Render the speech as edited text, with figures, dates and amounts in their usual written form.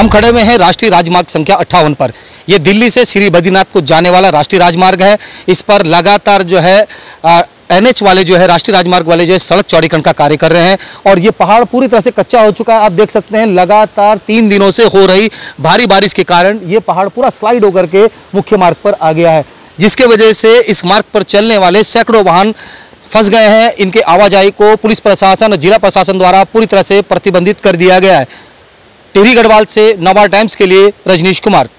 हम खड़े हुए हैं राष्ट्रीय राजमार्ग संख्या 58 पर। यह दिल्ली से श्री बद्रीनाथ को जाने वाला राष्ट्रीय राजमार्ग है। इस पर लगातार जो है NH वाले जो है राष्ट्रीय राजमार्ग वाले जो है सड़क चौड़ीकरण का कार्य कर रहे हैं और ये पहाड़ पूरी तरह से कच्चा हो चुका है। आप देख सकते हैं लगातार 3 दिनों से हो रही भारी बारिश के कारण ये पहाड़ पूरा स्लाइड होकर के मुख्य मार्ग पर आ गया है, जिसके वजह से इस मार्ग पर चलने वाले सैकड़ों वाहन फंस गए हैं। इनके आवाजाही को पुलिस प्रशासन और जिला प्रशासन द्वारा पूरी तरह से प्रतिबंधित कर दिया गया है। टिहरी गढ़वाल से नवा टाइम्स के लिए रजनीश कुमार।